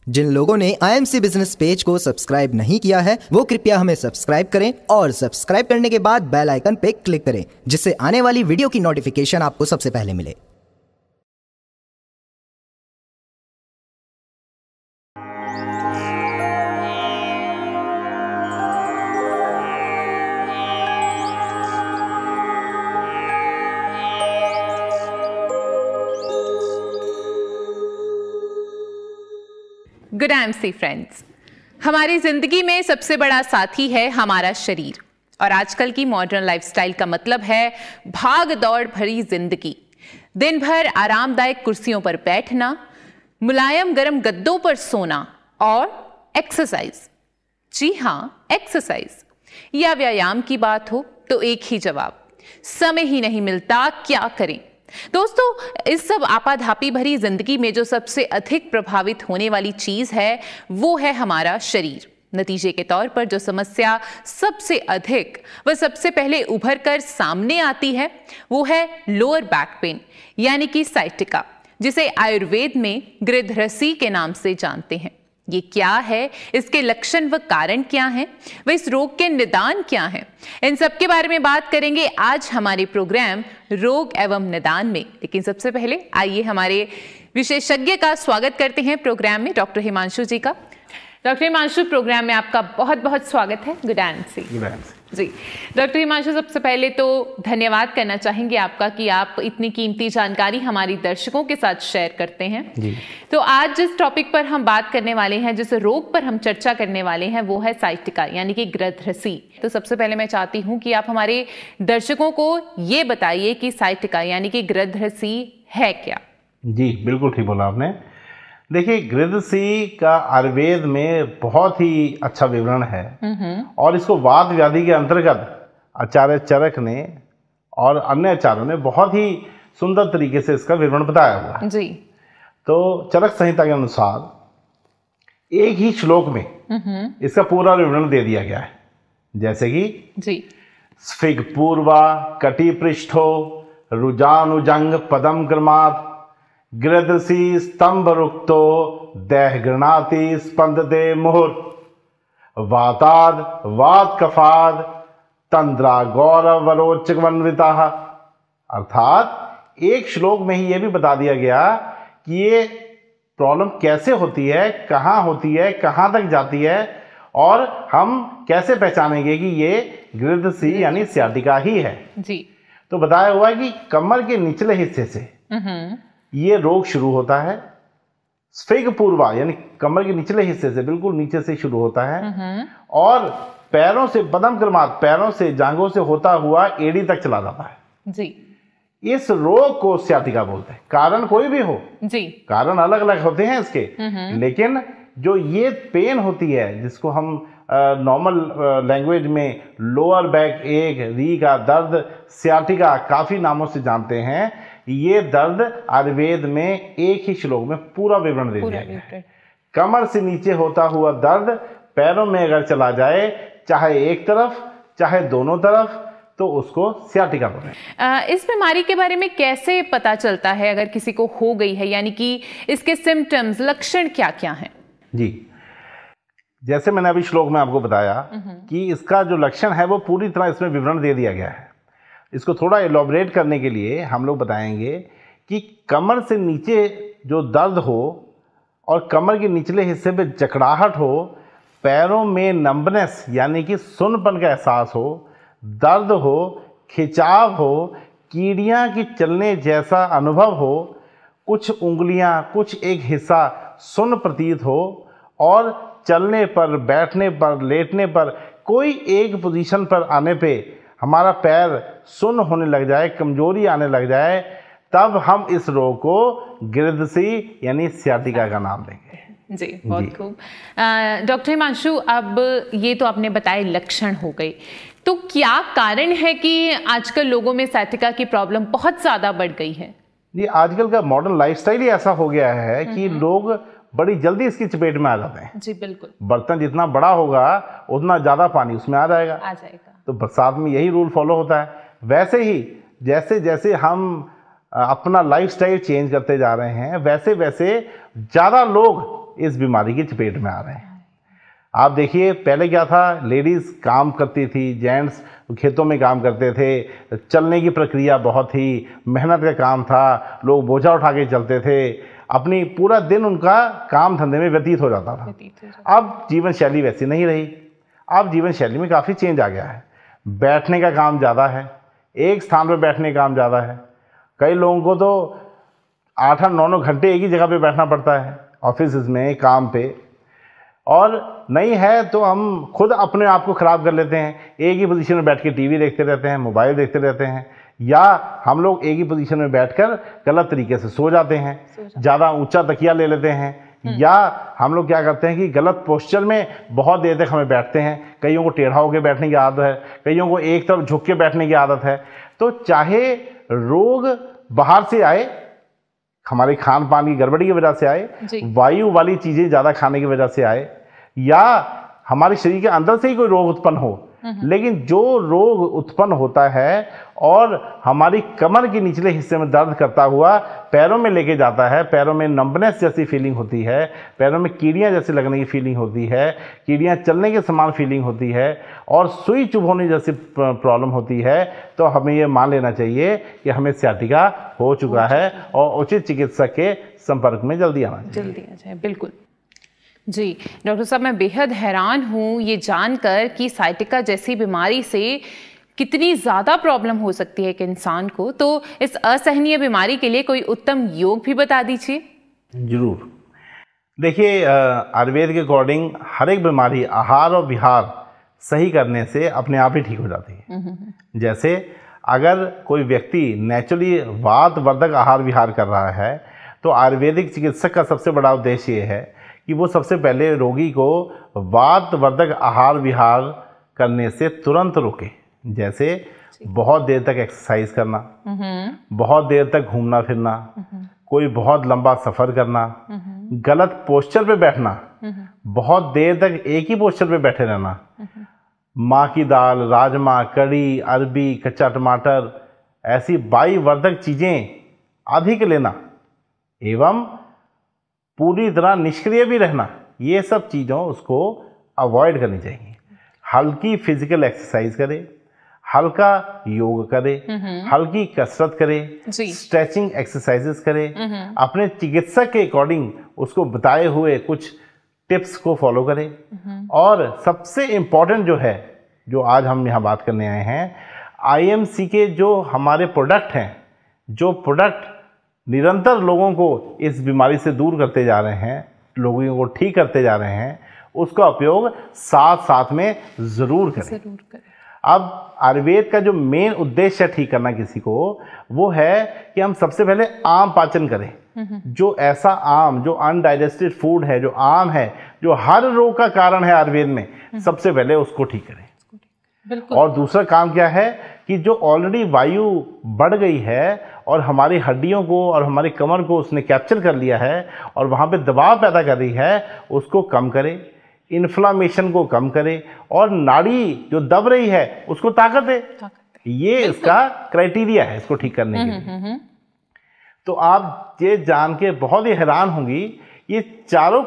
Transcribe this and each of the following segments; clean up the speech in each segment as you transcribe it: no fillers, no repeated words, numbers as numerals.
जिन लोगों ने IMC business page को सब्सक्राइब नहीं किया है वो कृपया हमें सब्सक्राइब करें और सब्सक्राइब करने के बाद बेल आइकन पे क्लिक करें जिससे आने वाली वीडियो की नोटिफिकेशन आपको सबसे पहले मिले। गुड IMC फ्रेंड्स, हमारी जिंदगी में सबसे बड़ा साथी है हमारा शरीर और आजकल की मॉडर्न लाइफस्टाइल का मतलब है भाग दौड़ भरी जिंदगी। दिन भर आरामदायक कुर्सियों पर बैठना, मुलायम गर्म गद्दों पर सोना और एक्सरसाइज। जी हाँ, एक्सरसाइज या व्यायाम की बात हो तो एक ही जवाब, समय ही नहीं मिलता, क्या करें। दोस्तों, इस सब आपाधापी भरी जिंदगी में जो सबसे अधिक प्रभावित होने वाली चीज है वो है हमारा शरीर। नतीजे के तौर पर जो समस्या सबसे अधिक व सबसे पहले उभर कर सामने आती है वो है लोअर बैक पेन यानी कि साइटिका, जिसे आयुर्वेद में गृध्रसी के नाम से जानते हैं। ये क्या है, इसके लक्षण व कारण क्या हैं, व इस रोग के निदान क्या हैं, इन सब के बारे में बात करेंगे आज हमारे प्रोग्राम रोग एवं निदान में। लेकिन सबसे पहले आइए हमारे विशेषज्ञ का स्वागत करते हैं प्रोग्राम में, डॉक्टर हिमांशु जी का। डॉक्टर हिमांशु, प्रोग्राम में आपका बहुत बहुत स्वागत है। गुड IMC जी। डॉक्टर हिमांशु, सबसे पहले तो धन्यवाद करना चाहेंगे आपका कि आप इतनी कीमती जानकारी हमारी दर्शकों के साथ शेयर करते हैं जी। तो आज जिस टॉपिक पर हम बात करने वाले हैं, जिस रोग पर हम चर्चा करने वाले हैं वो है साइटिका यानी कि गृध्रसी। तो सबसे पहले मैं चाहती हूँ कि आप हमारे दर्शकों को ये बताइए कि साइटिका यानी कि गृध्रसी है क्या। जी, बिल्कुल ठीक बोला आपने। देखिए, गृध्रसी का आयुर्वेद में बहुत ही अच्छा विवरण है और इसको वात व्याधि के अंतर्गत आचार्य चरक ने और अन्य आचार्यों ने बहुत ही सुंदर तरीके से इसका विवरण बताया हुआ है जी। तो चरक संहिता के अनुसार एक ही श्लोक में इसका पूरा विवरण दे दिया गया है, जैसे कि जी स्फिग पूर्वा कटि पृष्ठो रुजानुजंग पदम क्रमात् गृध्रसी स्तंभ रुक्तो देह गृणाति स्पंदते मुहुर वाताद वात कफाद तंद्रा गौरव वरोचकवन्विता। अर्थात एक श्लोक में ही यह भी बता दिया गया कि ये प्रॉब्लम कैसे होती है, कहाँ होती है, कहाँ तक जाती है और हम कैसे पहचानेंगे कि ये गृध्रसी यानी सियाटिका ही है जी। तो बताया हुआ है कि कमर के निचले हिस्से से ये रोग शुरू होता है। स्फिग पूर्वा यानी कमर के निचले हिस्से से, बिल्कुल नीचे से शुरू होता है और पैरों से पदम क्रमात्, पैरों से जांघों से होता हुआ एड़ी तक चला जाता है जी। इस रोग को सियाटिका बोलते हैं। कारण कोई भी हो जी, कारण अलग अलग होते हैं इसके, लेकिन जो ये पेन होती है जिसको हम नॉर्मल लैंग्वेज में लोअर बैक एक, री का दर्द, सियाटिका काफी नामों से जानते हैं, ये दर्द आयुर्वेद में एक ही श्लोक में पूरा विवरण दे दिया गया है। कमर से नीचे होता हुआ दर्द पैरों में अगर चला जाए, चाहे एक तरफ चाहे दोनों तरफ, तो उसको सियाटिका बोलते हैं। इस बीमारी के बारे में कैसे पता चलता है अगर किसी को हो गई है, यानी कि इसके सिम्टम्स, लक्षण क्या क्या हैं? जी, जैसे मैंने अभी श्लोक में आपको बताया कि इसका जो लक्षण है वो पूरी तरह इसमें विवरण दे दिया गया है। इसको थोड़ा एलॉबरेट करने के लिए हम लोग बताएंगे कि कमर से नीचे जो दर्द हो और कमर के निचले हिस्से पे जकड़ाहट हो, पैरों में नंबनेस यानी कि सुन्नपन का एहसास हो, दर्द हो, खिंचाव हो, कीड़ियाँ की चलने जैसा अनुभव हो, कुछ उंगलियाँ, कुछ एक हिस्सा सुन्न प्रतीत हो और चलने पर, बैठने पर, लेटने पर, कोई एक पोजीशन पर आने पे हमारा पैर सुन्न होने लग जाए, कमजोरी आने लग जाए, तब हम इस रोग को गृध्रसी यानी सियाटिका का नाम देंगे जी। बहुत खूब। डॉक्टर हिमांशु, अब ये तो आपने बताए लक्षण हो गए, तो क्या कारण है कि आजकल लोगों में साइटिका की प्रॉब्लम बहुत ज्यादा बढ़ गई है? जी, आजकल का मॉडर्न लाइफस्टाइल ही ऐसा हो गया है कि लोग बड़ी जल्दी इसकी चपेट में आ जाते हैं जी। बिल्कुल, बर्तन जितना बड़ा होगा उतना ज्यादा पानी उसमें आ जाएगा। तो बरसात में यही रूल फॉलो होता है। वैसे ही जैसे जैसे हम अपना लाइफस्टाइल चेंज करते जा रहे हैं, वैसे वैसे ज़्यादा लोग इस बीमारी की चपेट में आ रहे हैं। आप देखिए पहले क्या था, लेडीज़ काम करती थी, जेंट्स खेतों में काम करते थे, चलने की प्रक्रिया बहुत ही मेहनत का काम था, लोग बोझा उठा के चलते थे, अपनी पूरा दिन उनका काम धंधे में व्यतीत हो जाता था। अब जीवन शैली वैसी नहीं रही। अब जीवन शैली में काफ़ी चेंज आ गया है। बैठने का काम ज़्यादा है, एक स्थान पर बैठने का काम ज़्यादा है। कई लोगों को तो 8-9 घंटे एक ही जगह पे बैठना पड़ता है, ऑफिस में, काम पे। और नहीं है तो हम खुद अपने आप को ख़राब कर लेते हैं, एक ही पोजीशन में बैठ के टीवी देखते रहते हैं, मोबाइल देखते रहते हैं, या हम लोग एक ही पोजीशन में बैठकर गलत तरीके से सो जाते हैं, ज़्यादा ऊंचा तकिया ले लेते हैं, या हम लोग क्या करते हैं कि गलत पोस्चर में बहुत देर तक हमें बैठते हैं। कईयों को टेढ़ा होकर बैठने की आदत है, कईयों को एक तरफ झुक के बैठने की आदत है। तो चाहे रोग बाहर से आए, हमारे खान पान की गड़बड़ी की वजह से आए, वायु वाली चीज़ें ज़्यादा खाने की वजह से आए, या हमारे शरीर के अंदर से ही कोई रोग उत्पन्न हो, लेकिन जो रोग उत्पन्न होता है और हमारी कमर के निचले हिस्से में दर्द करता हुआ पैरों में लेके जाता है, पैरों में नंबनेस जैसी फीलिंग होती है, पैरों में कीड़ियाँ जैसे लगने की फीलिंग होती है, कीड़ियाँ चलने के समान फीलिंग होती है, और सुई चुभोने जैसी प्रॉब्लम होती है, तो हमें ये मान लेना चाहिए कि हमें सियाटिका हो चुका है और उचित चिकित्सक के संपर्क में जल्दी आना चाहिए। जल्दी आ जाए, बिल्कुल जी। डॉक्टर साहब, मैं बेहद हैरान हूँ ये जानकर कि साइटिका जैसी बीमारी से कितनी ज़्यादा प्रॉब्लम हो सकती है एक इंसान को। तो इस असहनीय बीमारी के लिए कोई उत्तम योग भी बता दीजिए। जरूर। देखिए, आयुर्वेद के अकॉर्डिंग हर एक बीमारी आहार और विहार सही करने से अपने आप ही ठीक हो जाती है। जैसे अगर कोई व्यक्ति नेचुरली वात वर्धक आहार विहार कर रहा है, तो आयुर्वेदिक चिकित्सक का सबसे बड़ा उद्देश्य ये है कि वो सबसे पहले रोगी को वात वर्धक आहार विहार करने से तुरंत रोके। जैसे बहुत देर तक एक्सरसाइज करना, बहुत देर तक घूमना फिरना, कोई बहुत लंबा सफ़र करना, गलत पोस्चर पे बैठना, बहुत देर तक एक ही पोस्चर पे बैठे रहना, माँ की दाल, राजमा, कड़ी, अरबी, कच्चा टमाटर, ऐसी वायुवर्धक चीज़ें अधिक लेना, एवं पूरी तरह निष्क्रिय भी रहना, ये सब चीज़ों उसको अवॉइड करनी चाहिए। हल्की फिजिकल एक्सरसाइज करे, हल्का योग करे, हल्की कसरत करे, स्ट्रेचिंग एक्सरसाइजेस करे, अपने चिकित्सक के अकॉर्डिंग उसको बताए हुए कुछ टिप्स को फॉलो करे। और सबसे इम्पॉर्टेंट जो है, जो आज हम यहाँ बात करने आए हैं, IMC के जो हमारे प्रोडक्ट हैं, जो प्रोडक्ट निरंतर लोगों को इस बीमारी से दूर करते जा रहे हैं, लोगों को ठीक करते जा रहे हैं, उसका उपयोग साथ साथ में ज़रूर करें। अब आयुर्वेद का जो मेन उद्देश्य है ठीक करना किसी को, वो है कि हम सबसे पहले आम पाचन करें। जो ऐसा आम, जो अनडाइजेस्टेड फूड है, जो आम है, जो हर रोग का कारण है आयुर्वेद में, सबसे पहले उसको ठीक करें। और दूसरा काम क्या है कि जो ऑलरेडी वायु बढ़ गई है और हमारी हड्डियों को और हमारी कमर को उसने कैप्चर कर लिया है और वहाँ पे दबाव पैदा कर रही है, उसको कम करे, इन्फ्लामेशन को कम करे, और नाड़ी जो दब रही है उसको ताकत दे। ये इसका क्राइटेरिया है इसको ठीक करने के लिए। तो आप ये जान के बहुत ही हैरान होंगी, ये चारों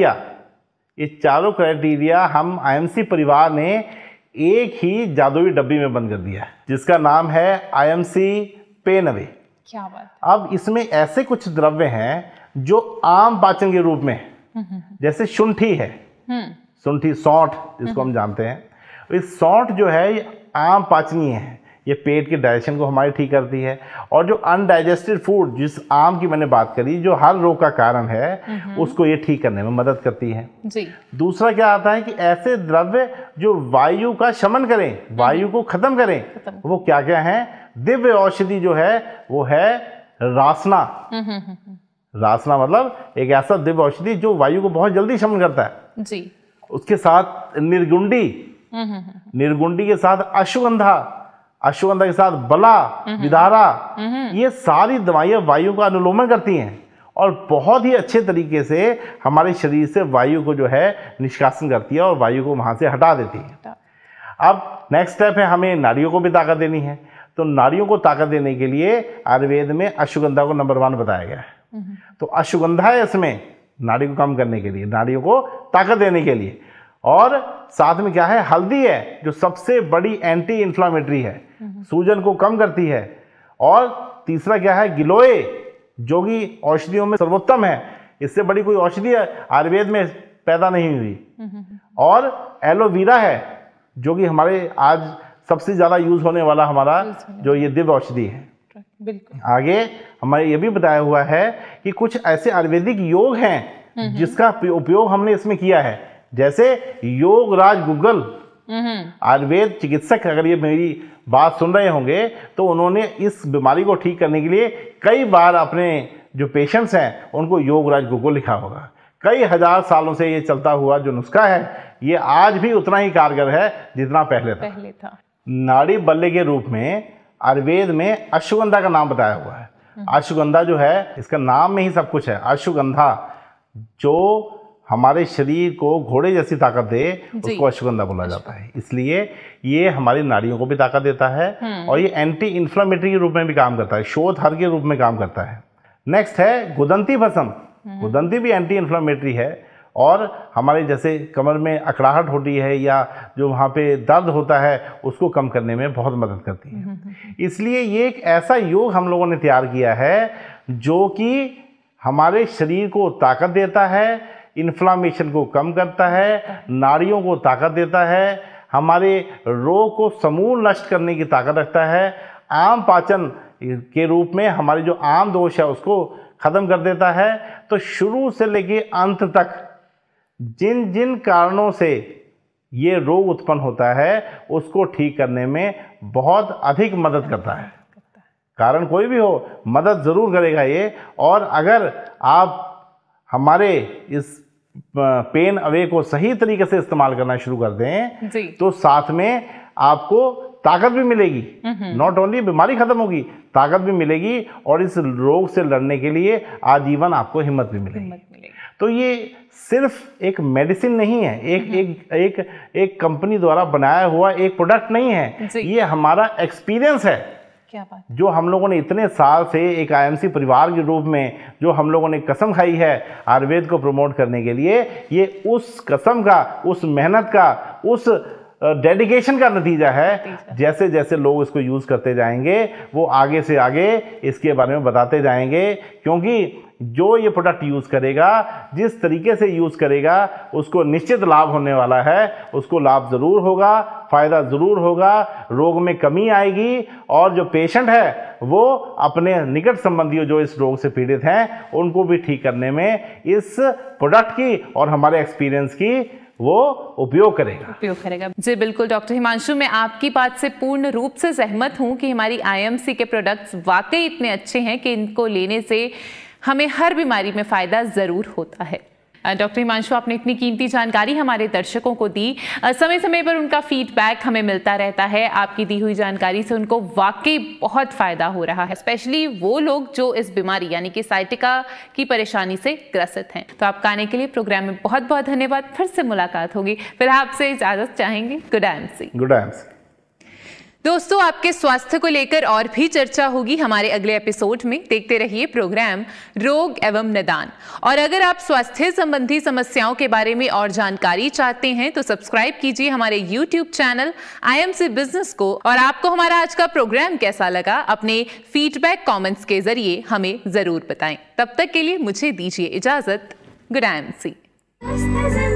क्राइटेरिया हम IMC परिवार ने एक ही जादुई डब्बी में बंद कर दिया है, जिसका नाम है IMC पेन अवे। क्या बात। अब इसमें ऐसे कुछ द्रव्य हैं जो आम पाचन के रूप में, जैसे शुंठी है, शुंठी, सौंठ जिसको हम जानते हैं, इस सौंठ जो है ये आम पाचनीय है, ये पेट के डाइजेशन को हमारी ठीक करती है। और जो अनडाइजेस्टेड फूड, जिस आम की मैंने बात करी, जो हर रोग का कारण है, उसको ये ठीक करने में मदद करती है जी। दूसरा क्या आता है कि ऐसे द्रव्य जो वायु का शमन करें, वायु को खत्म करें, वो क्या क्या है? दिव्य औषधि जो है वो है रासना। रासना मतलब एक ऐसा दिव्य औषधि जो वायु को बहुत जल्दी शमन करता है जी। उसके साथ निर्गुंडी, निर्गुंडी के साथ अश्वगंधा, अश्वगंधा के साथ बला, विदारा, ये सारी दवाइयाँ वायु का अनुलोमन करती हैं और बहुत ही अच्छे तरीके से हमारे शरीर से वायु को जो है निष्कासन करती है और वायु को वहाँ से हटा देती है। अब नेक्स्ट स्टेप है, हमें नाड़ियों को भी ताकत देनी है। तो नाड़ियों को ताकत देने के लिए आयुर्वेद में अश्वगंधा को नंबर 1 बताया गया है। तो अश्वगंधा है इसमें नाड़ी को कम करने के लिए, नाड़ियों को ताकत देने के लिए। और साथ में क्या है, हल्दी है जो सबसे बड़ी एंटी इन्फ्लामेटरी है, सूजन को कम करती है। और तीसरा क्या है, गिलोय, जो कि औषधियों में सर्वोत्तम है, इससे बड़ी कोई औषधि आयुर्वेद में पैदा नहीं हुई। और एलोवेरा है जो कि हमारे आज सबसे ज़्यादा यूज होने वाला हमारा जो ये दिव्य औषधि है। बिल्कुल। आगे हमारे ये भी बताया हुआ है कि कुछ ऐसे आयुर्वेदिक योग हैं जिसका उपयोग हमने इसमें किया है, जैसे योगराज गुग्गल। आयुर्वेद चिकित्सक अगर ये मेरी बात सुन रहे होंगे तो उन्होंने इस बीमारी को ठीक करने के लिए कई बार अपने जो पेशेंट्स हैं उनको योगराज गुग्गल लिखा होगा। कई हजार सालों से ये चलता हुआ जो नुस्खा है ये आज भी उतना ही कारगर है जितना पहले था। नाड़ी बल्ले के रूप में आयुर्वेद में अश्वगंधा का नाम बताया हुआ है। अश्वगंधा जो है, इसका नाम में ही सब कुछ है। अश्वगंधा जो हमारे शरीर को घोड़े जैसी ताकत दे उसको अश्वगंधा बोला जाता है। इसलिए ये हमारी नाड़ियों को भी ताकत देता है और ये एंटी इन्फ्लामेटरी के रूप में भी काम करता है, शोथ हर के रूप में काम करता है। नेक्स्ट है गुदंती भस्म। गुदंती भी एंटी इन्फ्लामेटरी है और हमारे जैसे कमर में अकड़ाहट होती है या जो वहाँ पे दर्द होता है उसको कम करने में बहुत मदद करती है। इसलिए ये एक ऐसा योग हम लोगों ने तैयार किया है जो कि हमारे शरीर को ताकत देता है, इन्फ्लामेशन को कम करता है, नाड़ियों को ताकत देता है, हमारे रोग को समूल नष्ट करने की ताकत रखता है, आम पाचन के रूप में हमारे जो आम दोष है उसको खत्म कर देता है। तो शुरू से लेके अंत तक जिन जिन कारणों से ये रोग उत्पन्न होता है उसको ठीक करने में बहुत अधिक मदद करता है। कारण कोई भी हो, मदद ज़रूर करेगा ये। और अगर आप हमारे इस पेन अवे को सही तरीके से इस्तेमाल करना शुरू कर दें तो साथ में आपको ताकत भी मिलेगी। नॉट ओनली बीमारी खत्म होगी, ताकत भी मिलेगी और इस रोग से लड़ने के लिए आजीवन आपको हिम्मत भी मिलेगी। तो ये सिर्फ एक मेडिसिन नहीं है, एक कंपनी द्वारा बनाया हुआ एक प्रोडक्ट नहीं है, ये हमारा एक्सपीरियंस है। क्या बात। जो हम लोगों ने इतने साल से एक आईएमसी परिवार के रूप में जो हम लोगों ने कसम खाई है आयुर्वेद को प्रमोट करने के लिए, ये उस कसम का, उस मेहनत का, उस डेडिकेशन का नतीजा है। जैसे जैसे लोग इसको यूज़ करते जाएंगे वो आगे से आगे इसके बारे में बताते जाएंगे, क्योंकि जो ये प्रोडक्ट यूज़ करेगा, जिस तरीके से यूज़ करेगा, उसको निश्चित लाभ होने वाला है। उसको लाभ ज़रूर होगा, फ़ायदा ज़रूर होगा, रोग में कमी आएगी और जो पेशेंट है वो अपने निकट संबंधियों जो इस रोग से पीड़ित हैं उनको भी ठीक करने में इस प्रोडक्ट की और हमारे एक्सपीरियंस की वो उपयोग करेगा। जी बिल्कुल डॉक्टर हिमांशु, मैं आपकी बात से पूर्ण रूप से सहमत हूं कि हमारी आईएमसी के प्रोडक्ट्स वाकई इतने अच्छे हैं कि इनको लेने से हमें हर बीमारी में फ़ायदा ज़रूर होता है। डॉक्टर हिमांशु, आपने इतनी कीमती जानकारी हमारे दर्शकों को दी। समय समय पर उनका फीडबैक हमें मिलता रहता है। आपकी दी हुई जानकारी से उनको वाकई बहुत फ़ायदा हो रहा है, स्पेशली वो लोग जो इस बीमारी यानी कि साइटिका की परेशानी से ग्रसित हैं। तो आपका आने के लिए प्रोग्राम में बहुत बहुत धन्यवाद। फिर से मुलाकात होगी, फिर आपसे इजाज़त चाहेंगे। Good IMC। Good IMC। दोस्तों, आपके स्वास्थ्य को लेकर और भी चर्चा होगी हमारे अगले एपिसोड में। देखते रहिए प्रोग्राम रोग एवं निदान। और अगर आप स्वास्थ्य संबंधी समस्याओं के बारे में और जानकारी चाहते हैं तो सब्सक्राइब कीजिए हमारे YouTube चैनल IMC बिजनेस को। और आपको हमारा आज का प्रोग्राम कैसा लगा, अपने फीडबैक कमेंट्स के जरिए हमें जरूर बताएं। तब तक के लिए मुझे दीजिए इजाजत। Good IMC।